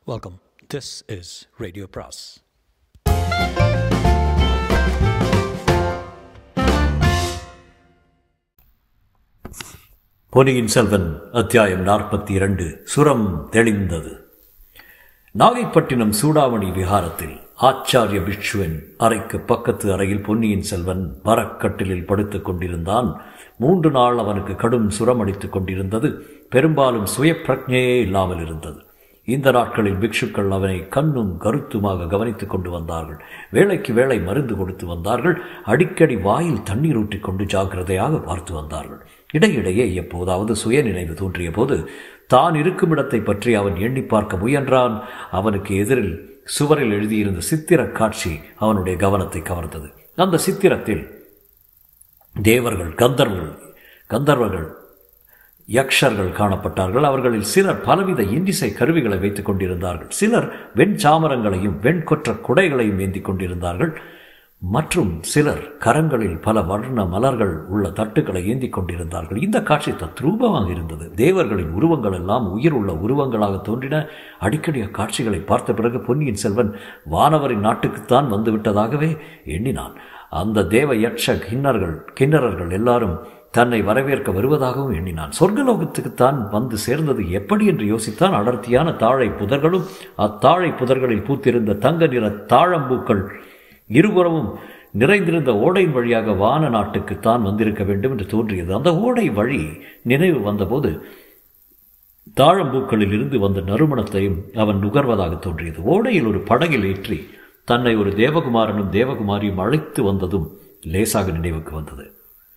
Welcome. This is RadioPras. Ponniyin Selvan அத்தியாயம் 42. சுரம் தெளிந்தது. நாகைப்பட்டினம் சூடாமணி விஹாரத்தில் ஆச்சாரிய பிக்ஷுவின் அறைக்கு பக்கத்து அறையில் பொன்னியின் செல்வன் மரக்கட்டிலில் படுத்துக் கொண்டிருந்தான். 3 நாள் அவனுக்கு கடும் சுரம் அடித்துக் கொண்டிருந்தது. பெரும்பாலும் சுய பிரஜையே இல்லாமல் இருந்தது. இந்த நாட்களில் பிக்ஷுக்கள் அவனை கண்ணும் கருத்துமாக கவனித்துக் கொண்டு வந்தார்கள். வேளைக்கு வேளை மருந்து கொடுத்து வந்தார்கள். அடிக்கடி வாயில் தண்ணீர் ஊற்றிக்கொண்டு ஜாக்கிரதையாக பார்த்து வந்தார்கள். இடையிடையே எப்போதாவது சுயநினைவு தோன்றிய போது தான் இருக்கும் இடத்தை பற்றி அவன் எண்ணி பார்க்க முயன்றான். அவனுக்கு எதிரில் சுவரில் எழுதியிருந்த சித்திர காட்சி அவனுடைய கவனத்தை கவர்ந்தது. அந்த சித்திரத்தில் தேவர்கள், கந்தர்வர்கள், யக்ஷர்கள் காணப்பட்டார்கள். அவர்களில் சிலர் பலவித இன்னிசை கருவிகளை வைத்துக் கொண்டிருந்தார்கள். சிலர் வெண்சாமரங்களையும் வெண்கொற்ற குடைகளையும் ஏந்தி கொண்டிருந்தார்கள். மற்றும் சிலர் கரங்களில் பல வர்ண மலர்கள் உள்ள தட்டுக்களை ஏந்தி கொண்டிருந்தார்கள். இந்த காட்சி தத்ரூபமாக இருந்தது. தேவர்களின் உருவங்கள் எல்லாம் உயிர் உள்ள உருவங்களாக தோன்றின. அடிக்கடி அக்காட்சிகளை பார்த்த பிறகு பொன்னியின் செல்வன் வானவரின் நாட்டுக்குத்தான் வந்துவிட்டதாகவே எண்ணினான். அந்த தேவ யட்ச கிண்ணறர்கள் எல்லாரும் தன்னை வரவேற்க வருவதாகவும் எண்ணினான். சொர்க்கலோகத்துக்குத்தான் வந்து சேர்ந்தது எப்படி என்று யோசித்தான். அடர்த்தியான தாழை புதர்களும் அத்தாழை புதர்களில் பூத்திருந்த தங்க நிற தாழம்பூக்கள் இருபுறமும் நிறைந்திருந்த ஓடையின் வழியாக வான நாட்டுக்குத்தான் வந்திருக்க வேண்டும் என்று தோன்றியது. அந்த ஓடை வழி நினைவு வந்தபோது தாழம்பூக்களில் இருந்து வந்த நறுமணத்தையும் அவன் நுகர்வதாக தோன்றியது. ஓடையில் ஒரு படகில் ஏற்றி தன்னை ஒரு தேவகுமாரனும் தேவகுமாரியும் அழைத்து வந்ததும் லேசாக நினைவுக்கு வந்தது.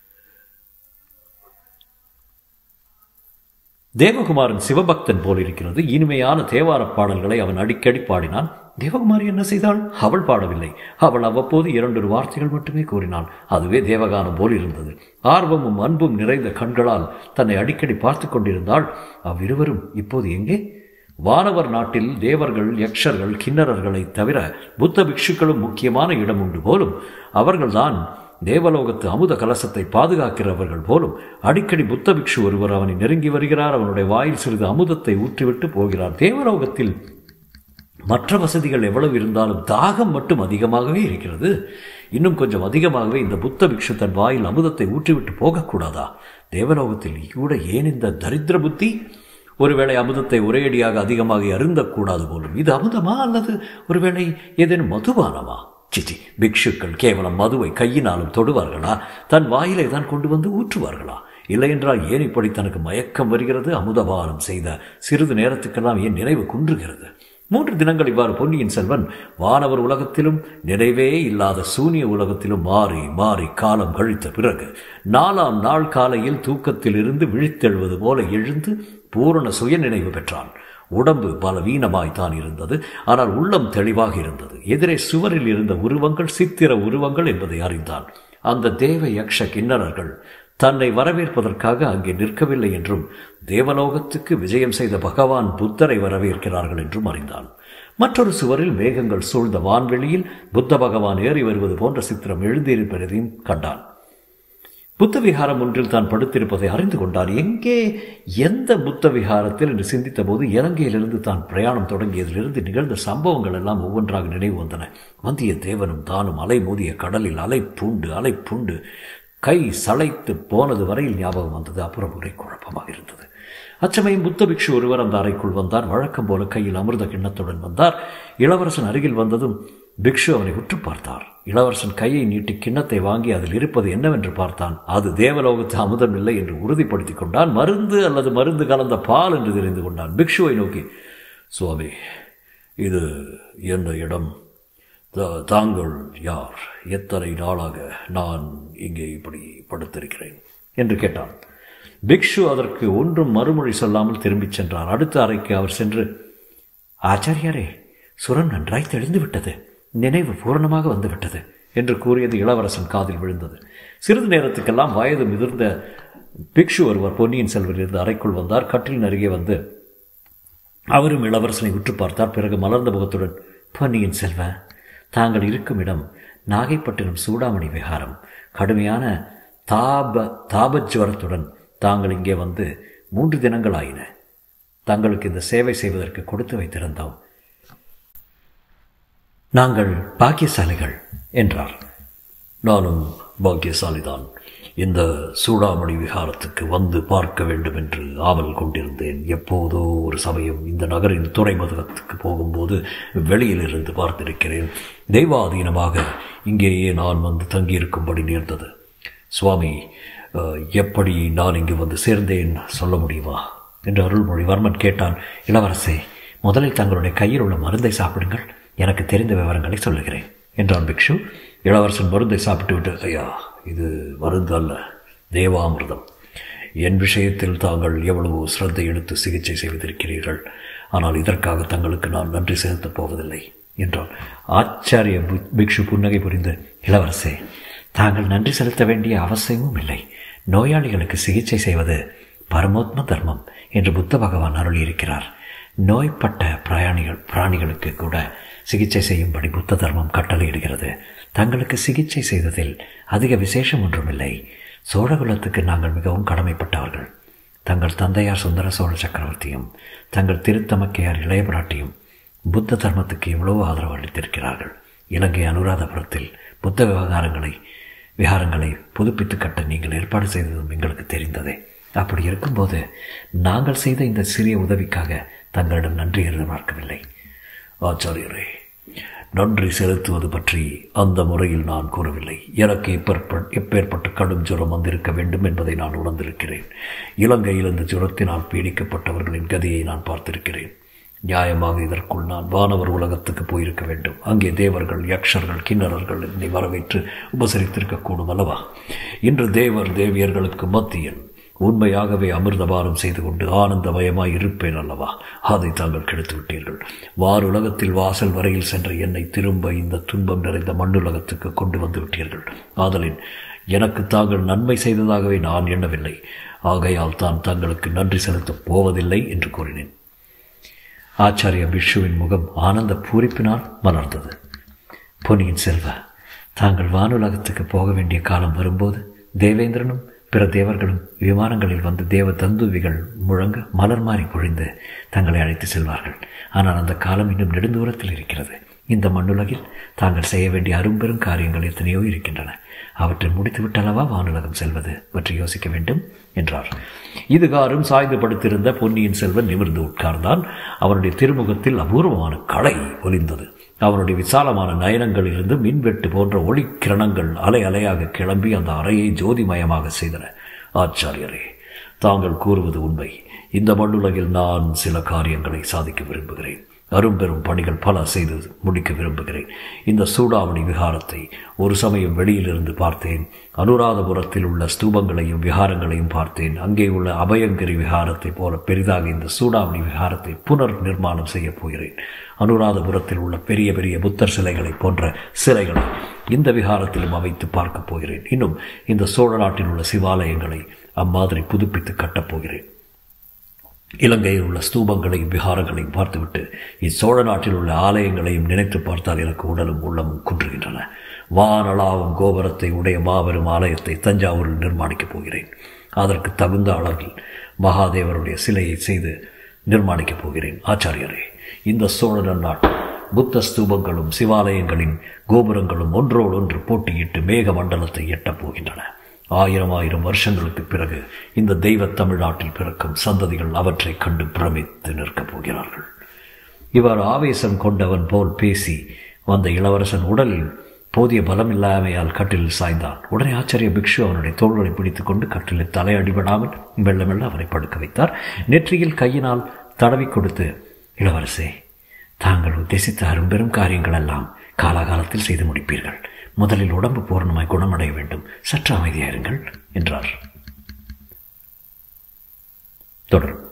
தேவகுமாரன் சிவபக்தன் போல் இருக்கிறது. இனிமையான தேவார பாடல்களை அவன் அடிக்கடி பாடினான். தேவகுமாரி என்ன செய்தாள்? அவள் பாடவில்லை. அவள் அவ்வப்போது 2 வார்த்தைகள் மட்டுமே கூறினாள். அதுவே தேவகானம் போல் இருந்தது. ஆர்வமும் அன்பும் நிறைந்த கண்களால் தன்னை அடிக்கடி பார்த்து கொண்டிருந்தாள். அவ்விருவரும் இப்போது எங்கே? வானவர் நாட்டில் தேவர்கள், யக்ஷர்கள், கிண்ணறர்களை தவிர புத்த பிக்ஷுக்களும் முக்கியமான இடம் உண்டு போலும். அவர்கள்தான் தேவலோகத்து அமுத கலசத்தை பாதுகாக்கிறவர்கள் போலும். அடிக்கடி புத்த பிக்ஷு ஒருவர் அவனை நெருங்கி வருகிறார். அவனுடைய வாயில் சிறிது அமுதத்தை ஊற்றிவிட்டு போகிறார். தேவலோகத்தில் மற்ற வசதிகள் எவ்வளவு இருந்தாலும் தாகம் மட்டும் அதிகமாகவே இருக்கிறது. இன்னும் கொஞ்சம் அதிகமாகவே இந்த புத்த பிக்ஷு தன் வாயில் அமுதத்தை ஊற்றிவிட்டு போகக்கூடாதா? தேவலோகத்தில் கூட ஏன் இந்த தரித்திர புத்தி? ஒருவேளை அமுதத்தை ஒரேடியாக அதிகமாக அருந்தக்கூடாது போலும். இது அமுதமா அல்லது ஒருவேளை ஏதேனும் மதுபானமா? சிச்சி, பிக்ஷுக்கள் கேவலம் மதுவை கையினாலும் தொடுவார்களா? தன் வாயிலை தான் கொண்டு வந்து ஊற்றுவார்களா? இல்லையென்றால் ஏன் இப்படி தனக்கு மயக்கம் வருகிறது? அமுதபானம் செய்த சிறிது நேரத்துக்கெல்லாம் ஏன் நினைவு குன்றுகிறது? 3 தினங்கள் இவ்வாறு பொன்னியின் செல்வன் வானவர் உலகத்திலும் நிறைவே இல்லாத சூனிய உலகத்திலும் மாறி மாறி காலம் கழித்த பிறகு 4ஆம் நாள் காலையில் தூக்கத்தில் இருந்து விழித்தெழுவது போல எழுந்து பூரண சுய நினைவு பெற்றான். உடம்பு பலவீனமாய்த்தான் இருந்தது. ஆனால் உள்ளம் தெளிவாக இருந்தது. எதிரே சுவரில் இருந்த உருவங்கள் சித்திர உருவங்கள் என்பதை அறிந்தான். அந்த தேவ யக்ஷ கிண்ணறர்கள் தன்னை வரவேற்பதற்காக அங்கே நிற்கவில்லை என்றும் தேவலோகத்துக்கு விஜயம் செய்த பகவான் புத்தரை வரவேற்கிறார்கள் என்றும் அறிந்தான். மற்றொரு சுவரில் மேகங்கள் சூழ்ந்த வான்வெளியில் புத்த பகவான் ஏறி வருவது போன்ற சித்திரம் எழுந்திருப்பதையும் கண்டான். புத்த விகாரம் ஒன்றில் தான் படுத்திருப்பதை அறிந்து கொண்டான். எந்த புத்த விகாரத்தில் என்று சிந்தித்த போது இலங்கையிலிருந்து தான் பிரயாணம் தொடங்கியதிலிருந்து நிகழ்ந்த சம்பவங்கள் எல்லாம் ஒவ்வொன்றாக நினைவு வந்தன. வந்தியத்தேவனும் தானும் அலை மோதிய கடலில் அலை பூண்டு கை சளைத்து போனது வரையில் ஞாபகம் வந்தது. அப்புறம் ஒரே குழப்பமாக இருந்தது. அச்சமயம் புத்த பிக்ஷு ஒருவர் அந்த அறைக்குள் வந்தார். வழக்கம் போல கையில் அமிர்த கிண்ணத்துடன் வந்தார். இளவரசன் அருகில் வந்ததும் பிக்ஷு அவனை உற்று பார்த்தார். இளவரசன் கையை நீட்டி கிண்ணத்தை வாங்கி அதில் இருப்பது என்னவென்று பார்த்தான். அது தேவலோகத்து அமுதம் இல்லை என்று உறுதிப்படுத்திக் கொண்டான். மருந்து அல்லது மருந்து கலந்த பால் என்று தெரிந்து கொண்டான். பிக்ஷுவை நோக்கி, சுவாமி, இது என்ன இடம்? தாங்கள் யார்? எத்தனை நாளாக நான் இங்கே இப்படி படுத்திருக்கிறேன் என்று கேட்டான். பிக்ஷு அதற்கு ஒன்றும் மறுமொழி சொல்லாமல் திரும்பிச் சென்றார். அடுத்த அறைக்கு அவர் சென்று, ஆச்சாரியாரே, சுரம் நன்றாய் தெளிந்து விட்டது, நினைவு பூரணமாக வந்துவிட்டது என்று கூறியது இளவரசன் காதில் விழுந்தது. சிறிது நேரத்துக்கெல்லாம் வயது முதிர்ந்த பிக்ஷு ஒருவர் பொன்னியின் செல்வரிலிருந்து அறைக்குள் வந்தார். கட்டிலின் அருகே வந்து அவரும் இளவரசனை உற்று பார்த்தார். பிறகு மலர்ந்த முகத்துடன், பொன்னியின் செல்வ, தாங்கள் இருக்கும் இடம் நாகைப்பட்டினம் சூடாமணி விகாரம். கடுமையான தாபஜ்வரத்துடன் தாங்கள் இங்கே வந்து 3 தினங்கள் ஆயின. தங்களுக்கு இந்த சேவை செய்வதற்கு கொடுத்து வைத்திருந்தோம். நாங்கள் பாக்கியசாலிகள் என்றார். நானும் பாக்கியசாலிதான். இந்த சூடாமணி விஹாரத்துக்கு வந்து பார்க்க வேண்டும் என்று ஆவல் கொண்டிருந்தேன். எப்போதோ ஒரு சமயம் இந்த நகரின் துறைமுகத்துக்கு போகும்போது வெளியிலிருந்து பார்த்திருக்கிறேன். தெய்வாதீனமாக இங்கேயே நான் வந்து தங்கியிருக்கும்படி நேர்ந்தது. சுவாமி, எப்படி நான் இங்கு வந்து சேர்ந்தேன் சொல்ல முடியுமா என்று அருள்மொழிவர்மன் கேட்டான். இளவரசே, முதலில் தங்களுடைய கையில் உள்ள மருந்தை சாப்பிடுங்கள், எனக்கு தெரிந்த விவரங்களை சொல்லுகிறேன் என்றான் பிக்ஷு. இளவரசன் மருந்தை சாப்பிட்டு விட்டு, ஐயா, இது மருந்து அல்ல, தேவாமிர்தம். என் விஷயத்தில் தாங்கள் எவ்வளவோ சிரத்தை எடுத்து சிகிச்சை செய்திருக்கிறீர்கள். ஆனால் இதற்காக தங்களுக்கு நான் நன்றி செலுத்தப் போவதில்லை என்றான். ஆச்சாரிய பிக்ஷு புன்னகை புரிந்து, இளவரசே, தாங்கள் நன்றி செலுத்த வேண்டிய அவசியமும் இல்லை. நோயாளிகளுக்கு சிகிச்சை செய்வது பரமோத்ம தர்மம் என்று புத்த பகவான் அருளியிருக்கிறார். நோய்பட்ட பிராணிகளுக்கு கூட சிகிச்சை செய்யும்படி புத்த தர்மம் கட்டளையிடுகிறது. தங்களுக்கு சிகிச்சை செய்ததில் அதிக விசேஷம் ஒன்றுமில்லை. சோழகுலத்துக்கு நாங்கள் மிகவும் கடமைப்பட்டவர்கள். தங்கள் தந்தையார் சுந்தர சோழ சக்கரவர்த்தியும் தங்கள் திருத்தமக்கையார் இளைய பிராட்டியும் புத்த தர்மத்துக்கு எவ்வளவோ ஆதரவு அளித்திருக்கிறார்கள். இலங்கை அனுராதபுரத்தில் புத்த விகாரங்களை புதுப்பித்து கட்ட நீங்கள் ஏற்பாடு செய்ததும் எங்களுக்கு தெரிந்ததே. அப்படி இருக்கும்போது நாங்கள் செய்த இந்த சிறிய உதவிக்காக தங்களிடம் நன்றி எதிர்பார்க்கவில்லை. ஆச்சாரியரே, நன்றி செலுத்துவது பற்றி அந்த முறையில் நான் கூறவில்லை. எனக்கு எப்பேற்பட்ட கடும் ஜுரம் வந்திருக்க வேண்டும் என்பதை நான் உணர்ந்திருக்கிறேன். இலங்கையில் இந்த ஜுரத்தினால் பீடிக்கப்பட்டவர்களின் கதியை நான் பார்த்திருக்கிறேன். நியாயமாக இதற்குள் நான் வானவர் உலகத்துக்கு போயிருக்க வேண்டும். அங்கே தேவர்கள், யக்ஷர்கள், கிண்ணறர்கள் என்னை வரவேற்று உபசரித்திருக்கக்கூடும் அல்லவா? இன்று தேவர் தேவியர்களுக்கு மத்தியன் உண்மையாகவே அமிர்தபானம் செய்து கொண்டு ஆனந்தமயமாய் இருப்பேன் அல்லவா? அதை தாங்கள் கெடுத்து விட்டீர்கள். வாருலகத்தில் வாசல் வரையில் சென்ற என்னை திரும்ப இந்த துன்பம் நிறைந்த மண்ணுலகத்துக்கு கொண்டு வந்து விட்டீர்கள். ஆதலின் எனக்கு தாங்கள் நன்மை செய்ததாகவே நான் எண்ணவில்லை. ஆகையால் தான் தங்களுக்கு நன்றி செலுத்தப் போவதில்லை என்று கூறினேன். ஆச்சாரிய பிக்ஷுவின் முகம் ஆனந்த பூரிப்பினால் மலர்ந்தது. பொன்னியின் செல்வ, தாங்கள் வானுலகத்துக்கு போக வேண்டிய காலம் வரும்போது தேவேந்திரனும் பிற தேவர்களும் விமானங்களில் வந்து தேவ தந்துவிகள் முழங்க மலர் மாறி பொழிந்து தங்களை அழைத்து செல்வார்கள். ஆனால் அந்த காலம் இன்னும் நெடுந்தூரத்தில் இருக்கிறது. இந்த மண்ணுலகில் தாங்கள் செய்ய வேண்டிய அரும்பெரும் காரியங்கள் எத்தனையோ இருக்கின்றன. அவற்றை முடித்துவிட்டளவா வானுலகம் செல்வது பற்றி யோசிக்க வேண்டும் என்றார். இதுகாரும் சாய்ந்து படுத்திருந்த பொன்னியின் செல்வன் நிமிர்ந்து உட்கார்ந்தான். அவனுடைய திருமுகத்தில் அபூர்வமான களை ஒலிந்தது. அவனுடைய விசாலமான நயனங்களிலிருந்து மின்வெட்டு போன்ற ஒளி கிரணங்கள் அலை அலையாக கிளம்பி அந்த அறையை ஜோதிமயமாக செய்தன. ஆச்சாரியரே, தாங்கள் கூறுவது உண்மை. இந்த மண்ணுலகில் நான் சில காரியங்களை சாதிக்க விரும்புகிறேன். அரும்பெரும் பணிகள் பல செய்து முடிக்க விரும்புகிறேன். இந்த சூடாமணி விகாரத்தை ஒரு சமயம் வெளியிலிருந்து பார்த்தேன். அனுராதபுரத்தில் உள்ள ஸ்தூபங்களையும் விகாரங்களையும் பார்த்தேன். அங்கே உள்ள அபயங்கிரி விகாரத்தை போல பெரிதாக இந்த சூடாமணி விகாரத்தை புனர் நிர்மாணம் செய்யப் போகிறேன். அனுராதபுரத்தில் உள்ள பெரிய பெரிய புத்தர் சிலைகளை போன்ற சிலைகளை இந்த விகாரத்திலும் அமைத்து பார்க்கப் போகிறேன். இன்னும் இந்த சோழ நாட்டில் உள்ள சிவாலயங்களை அம்மாதிரி புதுப்பித்து கட்டப்போகிறேன். இலங்கையில் உள்ள ஸ்தூபங்களையும் விகாரங்களையும் பார்த்துவிட்டு இச்சோழ நாட்டில் உள்ள ஆலயங்களையும் நினைத்து பார்த்தால் எனக்கு உடலும் உள்ளமும் குன்றுகின்றன. வானளாவும் கோபுரத்தை உடைய மாபெரும் ஆலயத்தை தஞ்சாவூரில் நிர்மாணிக்கப் போகிறேன். அதற்கு தகுந்த அளவில் மகாதேவருடைய சிலையை செய்து நிர்மாணிக்கப் போகிறேன். ஆச்சாரியரே, இந்த சோழ நாட்டில் புத்த ஸ்தூபங்களும் சிவாலயங்களின் கோபுரங்களும் ஒன்றோடொன்று போட்டியிட்டு மேக மண்டலத்தை எட்டப் போகின்றன. 1000 வருஷங்களுக்கு பிறகு இந்த தெய்வ தமிழ்நாட்டில் பிறக்கும் சந்ததிகள் அவற்றை கண்டு பிரமித்து நிற்கப் போகிறார்கள். இவர் ஆவேசம் கொண்டவன் போல் பேசி வந்த இளவரசன் உடலில் போதிய பலம் இல்லாமையால் கட்டிலில் சாய்ந்தான். உடனே ஆச்சாரிய பிக்ஷு அவனுடைய தோள்களை பிடித்துக் கொண்டு கட்டிலில் தலை அடிபடாமல் மெல்ல மெல்ல அவனை படுக்க வைத்தார். நெற்றியில் கையினால் தடவி கொடுத்து, இளவரசே, தாங்கள் உத்தேசித்த அரும்பெரும் காரியங்கள் எல்லாம் காலாகாலத்தில் செய்து முடிப்பீர்கள். முதலில் உடம்பு பூரணமாய் குணமடைய வேண்டும். சற்று அமைதியாயிருங்கள் என்றார். தொடரும்.